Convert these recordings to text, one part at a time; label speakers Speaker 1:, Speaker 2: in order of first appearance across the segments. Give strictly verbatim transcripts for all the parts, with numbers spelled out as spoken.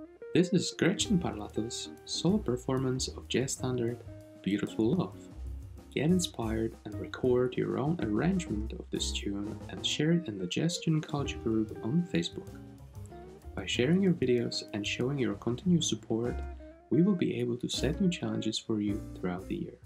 Speaker 1: This is Gretchen Parlato's solo performance of jazz standard Beautiful Love. Get inspired and record your own arrangement of this tune and share it in the Jazz Tune Culture group on Facebook. By sharing your videos and showing your continued support, we will be able to set new challenges for you throughout the year.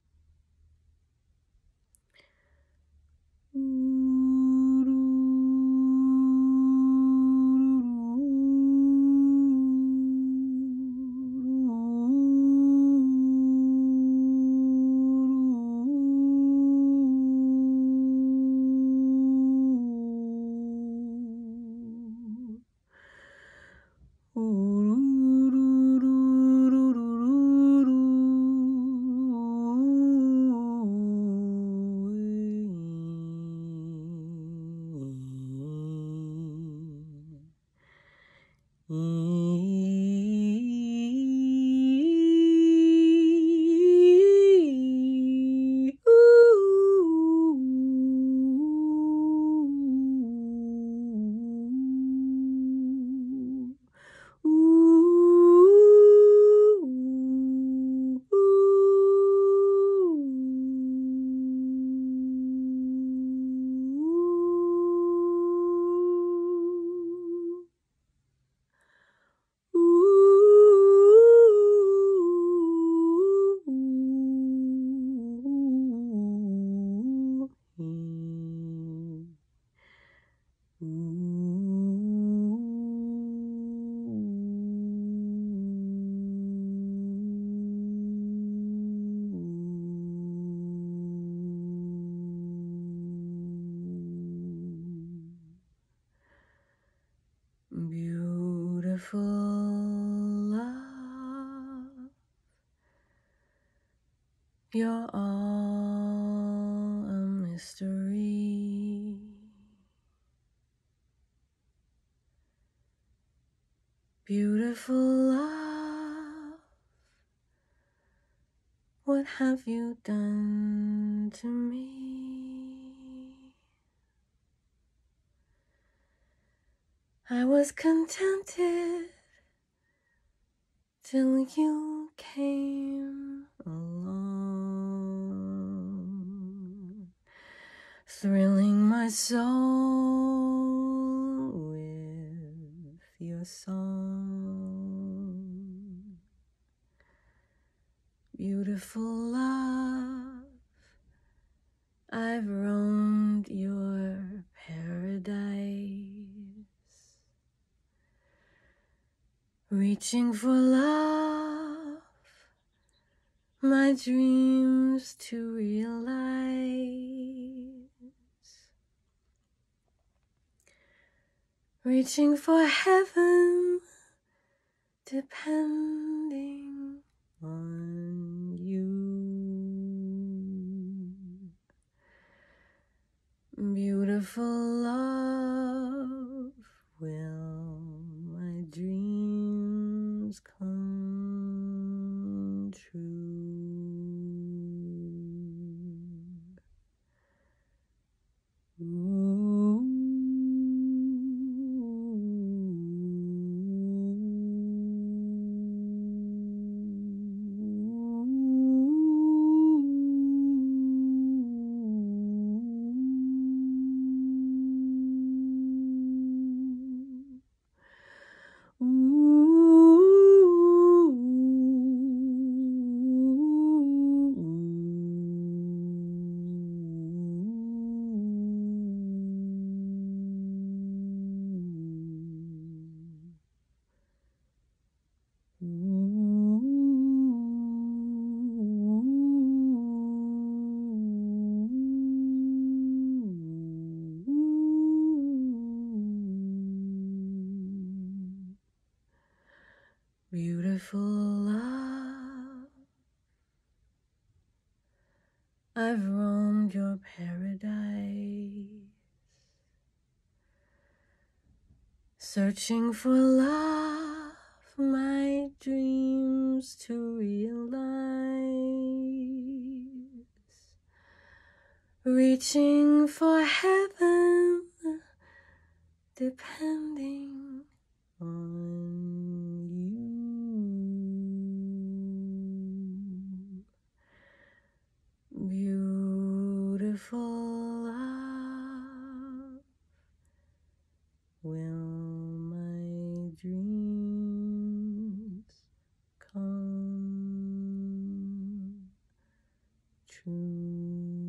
Speaker 2: Beautiful love, you're all a mystery. Beautiful love, what have you done to me? I was contented till you came along, thrilling my soul with your song. Beautiful love, I've roamed your paradise, reaching for love, my dreams to realize, reaching for heaven, depending on you. Beautiful love, will my dreams come true? Ooh. Beautiful love, I've roamed your paradise, searching for love, my dreams to realize, reaching for heaven, depending on beautiful love, will my dreams come true?